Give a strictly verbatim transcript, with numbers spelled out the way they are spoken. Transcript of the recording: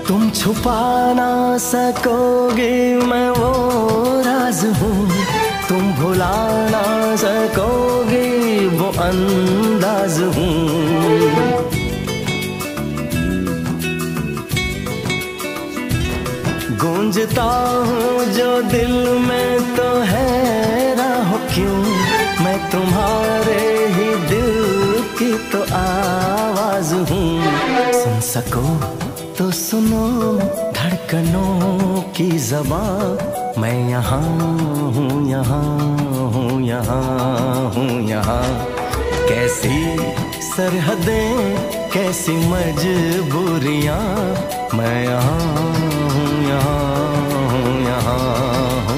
तुम छुपा ना सकोगे मैं वो राज हूँ, तुम भुला ना सकोगे वो अंदाज हूँ। गूंजता हूँ जो दिल में तो हैरान हो क्यों, मैं तुम्हारे ही दिल की तो आवाज हूँ। सुन सको तो सुनो धड़कनों की ज़बान, मैं यहाँ हूँ यहाँ हूँ यहाँ हूँ यहाँ। कैसी सरहदें कैसी मजबूरियाँ, मैं यहाँ हूँ यहाँ हूँ यहाँ हूँ।